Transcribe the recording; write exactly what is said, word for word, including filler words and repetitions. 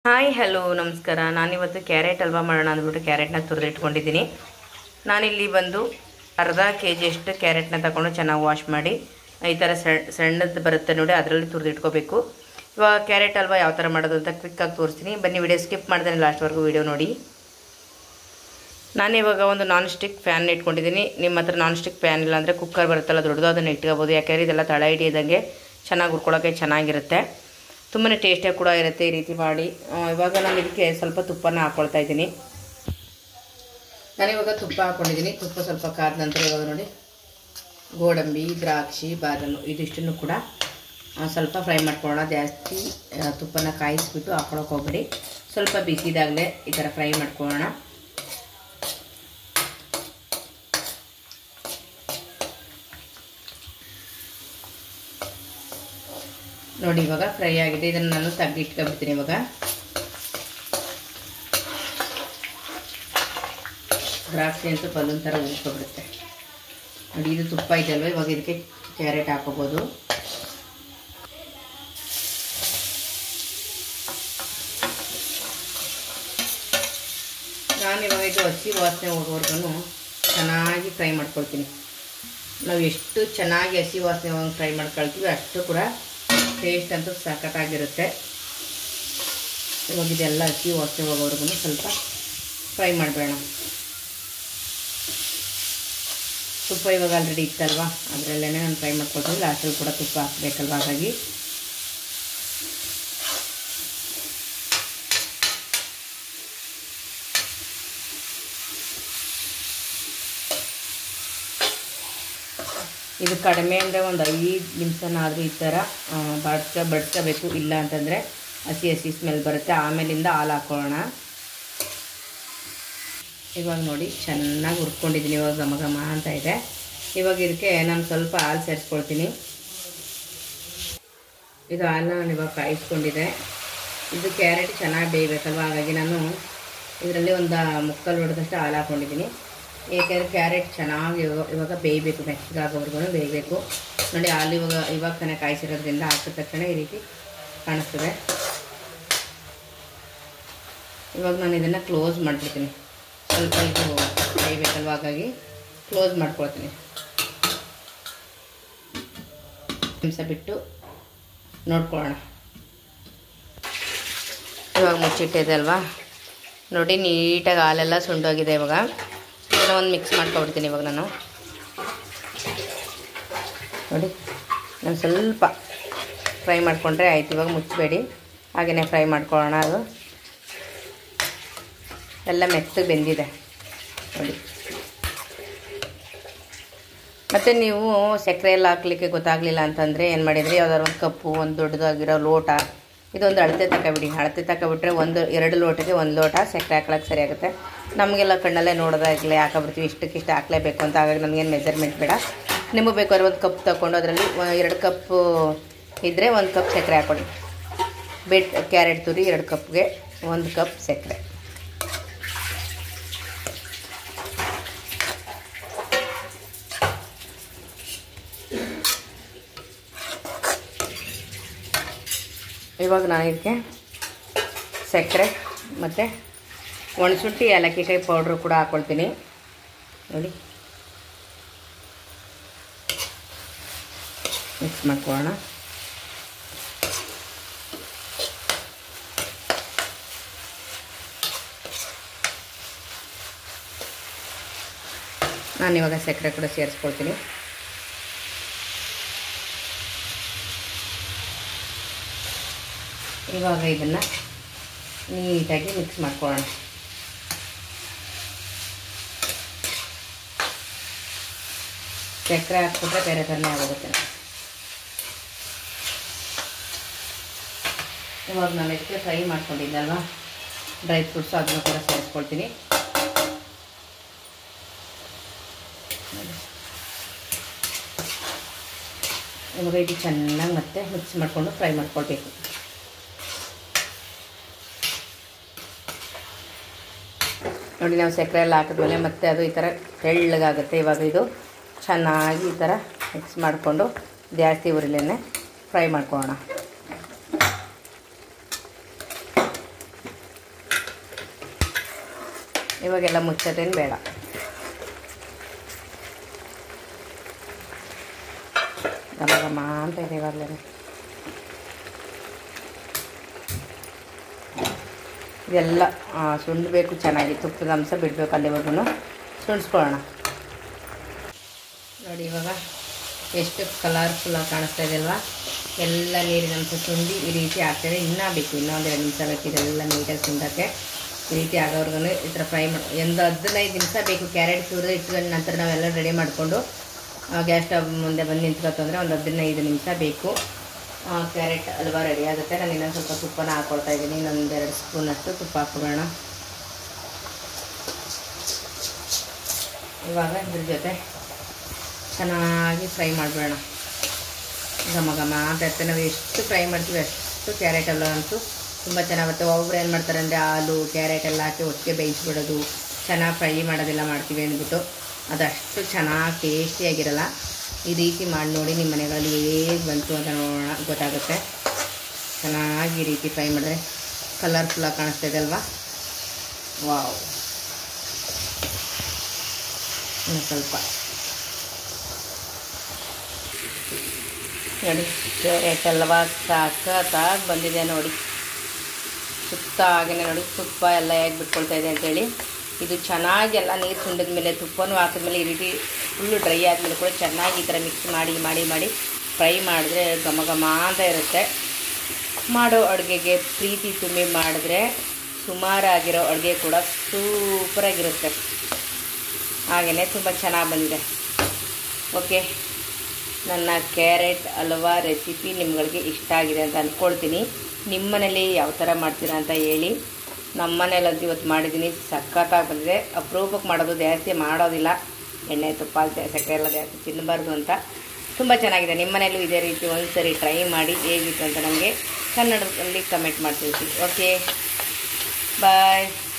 Hi hello ನಮಸ್ಕಾರ. ನಾನಿವತ್ತು carrot halwa ಮಾಡೋಣ ಅಂದ್ಬಿಟ್ಟು ಕ್ಯಾರೆಟ್ನ ತುರಿದಿಟ್ಕೊಂಡಿದ್ದೀನಿ. ನಾನಿಲ್ಲಿ ಬಂದು ಅರ್ಧ ಕೆ ಜಿಯಷ್ಟು ಕ್ಯಾರೆಟ್ನ ತಗೊಂಡು ಚೆನ್ನಾಗಿ ವಾಶ್ ಮಾಡಿ ಈ ಥರ ಸಣ್ಣದು ಬರುತ್ತೆ ನೋಡಿ, ಅದರಲ್ಲಿ ತುರಿದಿಟ್ಕೋಬೇಕು. ಇವಾಗ ಕ್ಯಾರೆಟ್ ಹಲ್ವಾ ಯಾವ ಥರ ಮಾಡೋದು ಅಂತ ಕ್ವಿಕ್ಕಾಗಿ ತೋರಿಸ್ತೀನಿ. ಬನ್ನಿ, ವಿಡಿಯೋ ಸ್ಕಿಪ್ ಮಾಡ್ದೇನೆ ಲಾಸ್ಟ್ವರೆಗೂ ವಿಡಿಯೋ ನೋಡಿ. ನಾನಿವಾಗ ಒಂದು ನಾನ್ ಸ್ಟಿಕ್ ಫ್ಯಾನ್ ಇಟ್ಕೊಂಡಿದ್ದೀನಿ. ನಿಮ್ಮ ಹತ್ರ ನಾನ್ ಸ್ಟಿಕ್ ಫ್ಯಾನ್ ಇಲ್ಲ ಅಂದರೆ ಕುಕ್ಕರ್ ಬರುತ್ತಲ್ಲ ದೊಡ್ಡದು, ಅದನ್ನು ಇಟ್ಕೋಬೋದು. ಯಾಕೆಂದರೆ ಇದೆಲ್ಲ ತಳ ಹಿಡಿಯೋದಂಗೆ ಚೆನ್ನಾಗಿ ಹುರ್ಕೊಳ್ಳೋಕ್ಕೆ ಚೆನ್ನಾಗಿರುತ್ತೆ, ತುಂಬಾ ಟೇಸ್ಟಿಯಾಗಿ ಕೂಡ ಇರುತ್ತೆ ಈ ರೀತಿ ಮಾಡಿ. ಇವಾಗ ನಾನು ಇದಕ್ಕೆ ಸ್ವಲ್ಪ ತುಪ್ಪನ ಹಾಕ್ಕೊಳ್ತಾ ಇದ್ದೀನಿ. ನಾನಿವಾಗ ತುಪ್ಪ ಹಾಕ್ಕೊಂಡಿದ್ದೀನಿ. ತುಪ್ಪ ಸ್ವಲ್ಪ ಕಾದ ನಂತರ ಇವಾಗ ನೋಡಿ ಗೋಡಂಬಿ, ದ್ರಾಕ್ಷಿ, ಬಾದಾಮಿ ಇದಿಷ್ಟನ್ನು ಕೂಡ ಸ್ವಲ್ಪ ಫ್ರೈ ಮಾಡ್ಕೊಳ್ಳೋಣ. ಜಾಸ್ತಿ ತುಪ್ಪನ ಕಾಯಿಸ್ಬಿಟ್ಟು ಹಾಕ್ಕೊಳಕ್ಕೆ ಹೋಗ್ಬೇಡಿ, ಸ್ವಲ್ಪ ಬಿಸಿದಾಗಲೇ ಈ ಥರ ಫ್ರೈ ಮಾಡ್ಕೊಳ್ಳೋಣ. ನೋಡಿ ಇವಾಗ ಫ್ರೈ ಆಗಿದೆ. ಇದನ್ನು ನಾನು ತೆಗೆದಿಟ್ಕೊಬಿಡ್ತೀನಿ. ಇವಾಗ ದ್ರಾಕ್ಷಿ ಅಂತೂ ಬಲೂನ್ ಥರ ಉಳ್ಕೊಬಿಡುತ್ತೆ ನೋಡಿ. ಇದು ತುಪ್ಪ ಇದೆಯಲ್ವ, ಇವಾಗ ಇದಕ್ಕೆ ಕ್ಯಾರೆಟ್ ಹಾಕೋಬೋದು. ನಾನು ಇವಾಗ ಇದು ಹಸಿ ವಾಸನೆ ಹೋಗೋವರೆಗೂ ಚೆನ್ನಾಗಿ ಫ್ರೈ ಮಾಡ್ಕೊಳ್ತೀನಿ. ನಾವು ಎಷ್ಟು ಚೆನ್ನಾಗಿ ಹಸಿ ವಾಸನೆ ಹೋಗಿ ಫ್ರೈ ಮಾಡ್ಕೊಳ್ತೀವಿ ಅಷ್ಟು ಕೂಡ ಟೇಸ್ಟ್ ಅಂತೂ ಸಖತ್ತಾಗಿರುತ್ತೆ. ಇವಾಗ ಇದೆಲ್ಲ ಹಸಿ ವಾಸನೆ ಹೋಗೋವರೆಗೂ ಸ್ವಲ್ಪ ಫ್ರೈ ಮಾಡಬೇಡ. ತುಪ್ಪ ಇವಾಗ ಆಲ್ರೆಡಿ ಇತ್ತಲ್ವ, ಅದರಲ್ಲೇ ನಾನು ಫ್ರೈ ಮಾಡ್ಕೊಳ್ತೀನಿ. ಲಾಸ್ಟಲ್ಲಿ ಕೂಡ ತುಪ್ಪ ಹಾಕಬೇಕಲ್ವ, ಹಾಗಾಗಿ ಇದು ಕಡಿಮೆ ಅಂದರೆ ಒಂದು ಐದು ನಿಮಿಷನಾದರೂ ಈ ಥರ ಬಡ್ಸ್ಕ ಬಡ್ಸ್ಕೋಬೇಕು. ಇಲ್ಲ ಅಂತಂದರೆ ಹಸಿ ಹಸಿ ಸ್ಮೆಲ್ ಬರುತ್ತೆ. ಆಮೇಲಿಂದ ಹಾಲು ಹಾಕ್ಕೊಳ್ಳೋಣ. ಇವಾಗ ನೋಡಿ ಚೆನ್ನಾಗಿ ಹುರ್ಕೊಂಡಿದ್ದೀನಿ. ಇವಾಗ ಘಮ ಘಮ ಅಂತ ಇದೆ. ಇವಾಗ ಇದಕ್ಕೆ ನಾನು ಸ್ವಲ್ಪ ಹಾಲು ಸೇರಿಸ್ಕೊಳ್ತೀನಿ. ಇದು ಹಾಲನ್ನ ನಾನು ಇವಾಗ ಕಾಯಿಸ್ಕೊಂಡಿದ್ದೆ. ಇದು ಕ್ಯಾರೆಟ್ ಚೆನ್ನಾಗಿ ಬೇಯಬೇಕಲ್ವ, ಹಾಗಾಗಿ ನಾನು ಇದರಲ್ಲಿ ಒಂದು ಮುಕ್ಕಾಲು ಹೊಡೆದಷ್ಟು ಹಾಲು ಹಾಕ್ಕೊಂಡಿದ್ದೀನಿ. ಏಕೆಂದರೆ ಕ್ಯಾರೆಟ್ ಚೆನ್ನಾಗಿ ಇವಾಗ ಬೇಯಬೇಕು, ಮೆತ್ತಗಾಗೋವರೆಗೂ ಬೇಯಬೇಕು. ನೋಡಿ ಹಾಲು ಇವಾಗ ಇವಾಗ ತಾನೇ ಕಾಯಿಸಿರೋದ್ರಿಂದ ಹಾಕಿದ ತಕ್ಷಣ ಈ ರೀತಿ ಕಾಣಿಸ್ತದೆ. ಇವಾಗ ನಾನು ಇದನ್ನು ಕ್ಲೋಸ್ ಮಾಡಿಬಿಡ್ತೀನಿ. ಸ್ವಲ್ಪ ಇದು ಬೇಯಬೇಕಲ್ವ, ಹಾಗಾಗಿ ಕ್ಲೋಸ್ ಮಾಡ್ಕೊಳ್ತೀನಿ. ನಿಮಿಷ ಬಿಟ್ಟು ನೋಡ್ಕೊಳ್ಳೋಣ. ಇವಾಗ ಮುಚ್ಚಿಟ್ಟಿದೆ ಅಲ್ವಾ, ನೋಡಿ ನೀಟಾಗಿ ಹಾಲೆಲ್ಲ ಸುಂಡೋಗಿದೆ. ಇವಾಗ ಇದನ್ನು ಒಂದು ಮಿಕ್ಸ್ ಮಾಡ್ಕೊಬಿಡ್ತೀನಿ. ಇವಾಗ ನಾನು ನೋಡಿ ನಾನು ಸ್ವಲ್ಪ ಫ್ರೈ ಮಾಡಿಕೊಂಡ್ರೆ ಆಯ್ತು. ಇವಾಗ ಮುಚ್ಚಬೇಡಿ, ಹಾಗೆಯೇ ಫ್ರೈ ಮಾಡ್ಕೊಳ್ಳೋಣ. ಅದು ಎಲ್ಲ ಮೆತ್ತಗೆ ಬೆಂದಿದೆ ನೋಡಿ. ಮತ್ತು ನೀವು ಸಕ್ಕರೆ ಎಲ್ಲ ಹಾಕ್ಲಿಕ್ಕೆ ಗೊತ್ತಾಗಲಿಲ್ಲ ಅಂತಂದರೆ ಏನು ಮಾಡಿದರೆ, ಯಾವ್ದಾದ್ರು ಒಂದು ಕಪ್ಪು, ಒಂದು ದೊಡ್ಡದಾಗಿರೋ ಲೋಟ, ಇದೊಂದು ಅಳತೆ ತಗೊಬಿಡಿ. ಅಳತೆ ತಗೊಬಿಟ್ರೆ ಒಂದು ಎರಡು ಲೋಟಕ್ಕೆ ಒಂದು ಲೋಟ ಸಕ್ಕರೆ ಹಾಕ್ಲಿಕ್ಕೆ ಸರಿಯಾಗುತ್ತೆ. ನಮಗೆಲ್ಲ ಕಣ್ಣಲ್ಲೇ ನೋಡೋದಾಗಲೇ ಹಾಕೊಬಿಡ್ತೀವಿ, ಇಷ್ಟಕ್ಕೆ ಇಷ್ಟು ಹಾಕಲೇಬೇಕು ಅಂತ. ಹಾಗಾಗಿ ನಮಗೇನು ಮೆಜರ್ಮೆಂಟ್ ಬೇಡ. ನಿಮಗೆ ಬೇಕಾದ್ರೆ ಒಂದು ಕಪ್ ತೊಗೊಂಡು ಅದರಲ್ಲಿ ಎರಡು ಕಪ್ಪು ಇದ್ದರೆ ಒಂದು ಕಪ್ ಸಕ್ಕರೆ ಹಾಕ್ಕೊಳ್ಳಿ. ಬೆಟ್ ಕ್ಯಾರೆಟ್ ತುರಿ ಎರಡು ಕಪ್ಗೆ ಒಂದು ಕಪ್ ಸಕ್ಕರೆ. ಇವಾಗ ನಾನು ಇದಕ್ಕೆ ಸಕ್ಕರೆ ಮತ್ತು ಒಣಶುಂಠಿ, ಏಲಕ್ಕಿ ಕಾಯಿ ಪೌಡ್ರು ಕೂಡ ಹಾಕ್ಕೊಳ್ತೀನಿ ನೋಡಿ. ಮಿಕ್ಸ್ ಮಾಡ್ಕೊಳ್ಳೋಣ. ನಾನಿವಾಗ ಸಕ್ಕರೆ ಕೂಡ ಸೇರಿಸ್ಕೊಳ್ತೀನಿ. ಇವಾಗ ಇದನ್ನು ನೀಟಾಗಿ ಮಿಕ್ಸ್ ಮಾಡ್ಕೊಳ್ಳೋಣ. ಸಕ್ಕರೆ ಹಾಕ್ಬಿಟ್ರೆ ಬೇರೆ ಥರನೇ ಆಗೋಗುತ್ತೆ. ಇವಾಗ ನಾನು ಇದಕ್ಕೆ ಫ್ರೈ ಮಾಡ್ಕೊಂಡಿದ್ದಲ್ವ ಡ್ರೈ ಫ್ರೂಟ್ಸು, ಅದನ್ನು ಕೂಡ ಸೇರಿಸ್ಕೊಳ್ತೀನಿ. ಇವಾಗ ಇದು ಚೆನ್ನಾಗಿ ಮತ್ತೆ ಮಿಕ್ಸ್ ಮಾಡಿಕೊಂಡು ಫ್ರೈ ಮಾಡ್ಕೊಳ್ಬೇಕು. ನೋಡಿ ನಾವು ಸಕ್ಕರೆ ಎಲ್ಲ ಹಾಕಿದ್ಮೇಲೆ ಮತ್ತೆ ಅದು ಈ ಥರ ತೆಳ್ಳಗಾಗುತ್ತೆ. ಇವಾಗ ಇದು ಚೆನ್ನಾಗಿ ಈ ಥರ ಮಿಕ್ಸ್ ಮಾಡಿಕೊಂಡು ಜಾಸ್ತಿ ಉರಿಲೇನೆ ಫ್ರೈ ಮಾಡ್ಕೊಳ್ಳೋಣ. ಇವಾಗೆಲ್ಲ ಮುಚ್ಚೋದೇನು ಬೇಡ. ಘಮ ಘಮ ಅಂತ ಇದೆ ಇವಾಗಲೇ. ಇದೆಲ್ಲ ಸುಂಡಬೇಕು ಚೆನ್ನಾಗಿ, ತುಪ್ಪದ ಅಂಶ ಬಿಡಬೇಕು, ಅಲ್ಲಿವರೆಗೂ ಸುಂಡಿಸ್ಕೊಳ್ಳೋಣ. ನೋಡಿ ಇವಾಗ ಎಷ್ಟು ಕಲರ್ಫುಲ್ಲಾಗಿ ಕಾಣಿಸ್ತಾ ಇದೆ ಅಲ್ವಾ. ಎಲ್ಲ ನೀರಿನ ಅಂಶ ಸುಂಡಿ ಈ ರೀತಿ ಆಗ್ತಾಯಿದೆ. ಇನ್ನೂ ಬೇಕು, ಇನ್ನೊಂದು ಎರಡು ನಿಮಿಷ ಬೇಕು ಇದೆಲ್ಲ ನೀಟಾಗಿ ಸುಂಡೋಕ್ಕೆ. ಈ ರೀತಿ ಆಗೋರ್ಗು ಈ ಥರ ಫ್ರೈ ಮಾಡಿ ಒಂದು ಹದಿನೈದು ನಿಮಿಷ ಬೇಕು. ಕ್ಯಾರೆಟ್ ತುರಿದು ಇಟ್ಕೊಂಡು ನಂತರ ನಾವೆಲ್ಲ ರೆಡಿ ಮಾಡಿಕೊಂಡು ಗ್ಯಾಸ್ ಸ್ಟವ್ ಮುಂದೆ ಬಂದು ನಿಂತ್ಕೊತಂದರೆ ಒಂದು ಹದಿನೈದು ನಿಮಿಷ ಬೇಕು. ಕ್ಯಾರೆಟ್ ಹಲ್ವಾ ರೆಡಿ ಆಗುತ್ತೆ. ನಾನು ಇನ್ನೊಂದು ಸ್ವಲ್ಪ ತುಪ್ಪನ ಹಾಕ್ಕೊಳ್ತಾ ಇದ್ದೀನಿ. ಇನ್ನೊಂದು ಎರಡು ಸ್ಪೂನಷ್ಟು ತುಪ್ಪ ಹಾಕ್ಕೊಳ್ಳೋಣ. ಇವಾಗ ಇದ್ರ ಜೊತೆ ಚೆನ್ನಾಗಿ ಫ್ರೈ ಮಾಡಿಬಿಡೋಣ. ಘಮ ಘಮ ಅಂತ ಇರ್ತದೆ. ನಾವು ಎಷ್ಟು ಫ್ರೈ ಮಾಡ್ತೀವಿ ಅಷ್ಟು ಕ್ಯಾರೆಟ್ ಹಲ್ವಾ ಅಂತೂ ತುಂಬ ಚೆನ್ನಾಗುತ್ತೆ. ಒಬ್ಬರು ಏನು ಮಾಡ್ತಾರೆ ಅಂದರೆ ಹಾಲು ಕ್ಯಾರೆಟ್ ಎಲ್ಲ ಹಾಕಿ ಒಟ್ಟಿಗೆ ಬೇಯಿಸ್ಬಿಡೋದು, ಚೆನ್ನಾಗಿ ಫ್ರೈ ಮಾಡೋದೆಲ್ಲ ಮಾಡ್ತೀವಿ ಅಂದ್ಬಿಟ್ಟು ಅದಷ್ಟು ಚೆನ್ನಾಗಿ ಟೇಸ್ಟಿಯಾಗಿರಲ್ಲ. ಈ ರೀತಿ ಮಾಡಿ ನೋಡಿ ನಿಮ್ಮ ಮನೆಗಳಲ್ಲಿ ಹೇಗೆ ಬಂತು ಅಂತ ನೋಡೋಣ, ಗೊತ್ತಾಗುತ್ತೆ. ಚೆನ್ನಾಗಿ ಈ ರೀತಿ ಫ್ರೈ ಮಾಡಿದ್ರೆ ಕಲರ್ಫುಲ್ಲಾಗಿ ಕಾಣಿಸ್ತಾ ಇದೆ ಅಲ್ವಾ. ವಾವ್, ಇನ್ನು ಸ್ವಲ್ಪ ನೋಡಿ ಕ್ಯಾರೆಟ್ ಹಲ್ವಾ ಸಖತ್ತಾಗಿ ಬಂದಿದೆ ನೋಡಿ. ಸುತ್ತ ಹಾಗೆಯೇ ನೋಡಿ ತುಪ್ಪ ಎಲ್ಲ ಹೇಗೆ ಬಿಟ್ಕೊಳ್ತಾ ಇದೆ ಅಂತೇಳಿ. ಇದು ಚೆನ್ನಾಗಿ ಎಲ್ಲ ನೀರು ಸುಂಡಿದ ಮೇಲೆ ತುಪ್ಪನೂ ಹಾಕಿದ್ಮೇಲೆ ಈ ರೀತಿ ಫುಲ್ಲು ಡ್ರೈ ಆದಮೇಲೆ ಕೂಡ ಚೆನ್ನಾಗಿ ಈ ಥರ ಮಿಕ್ಸ್ ಮಾಡಿ ಮಾಡಿ ಮಾಡಿ ಫ್ರೈ ಮಾಡಿದ್ರೆ ಘಮ ಘಮ ಅಂತ ಇರುತ್ತೆ. ಮಾಡೋ ಅಡುಗೆಗೆ ಪ್ರೀತಿ ತುಂಬಿ ಮಾಡಿದ್ರೆ ಸುಮಾರಾಗಿರೋ ಅಡುಗೆ ಕೂಡ ಸೂಪರಾಗಿರುತ್ತೆ. ಹಾಗೆಯೇ ತುಂಬ ಚೆನ್ನಾಗಿ ಬಂದಿದೆ. ಓಕೆ, ನನ್ನ ಕ್ಯಾರೆಟ್ ಹಲ್ವಾ ರೆಸಿಪಿ ನಿಮ್ಗಳಿಗೆ ಇಷ್ಟ ಆಗಿದೆ ಅಂತ ಅಂದ್ಕೊಳ್ತೀನಿ. ನಿಮ್ಮ ಮನೇಲಿ ಯಾವ ಥರ ಮಾಡ್ತೀರಾ ಅಂತ ಹೇಳಿ. ನಮ್ಮ ಮನೇಲಂತೂ ಇವತ್ತು ಮಾಡಿದ್ದೀನಿ, ಸಖತ್ತಾಗಿ ಬಂದಿದೆ. ಅಪರೂಪಕ್ಕೆ ಮಾಡೋದು, ಜಾಸ್ತಿ ಮಾಡೋದಿಲ್ಲ. ಎಣ್ಣೆ ತುಪ್ಪ ಸಕ್ಕರೆ ಎಲ್ಲ ಜಾಸ್ತಿ ತಿನ್ನಬಾರ್ದು ಅಂತ. ತುಂಬ ಚೆನ್ನಾಗಿದೆ. ನಿಮ್ಮ ಮನೇಲೂ ಇದೇ ರೀತಿ ಒಂದು ಸರಿ ಟ್ರೈ ಮಾಡಿ ಹೇಗಿತ್ತು ಅಂತ ನನಗೆ ಕನ್ನಡದಲ್ಲಿ ಕಮೆಂಟ್ ಮಾಡ್ತೀವಿ. ಓಕೆ, ಬಾಯ್.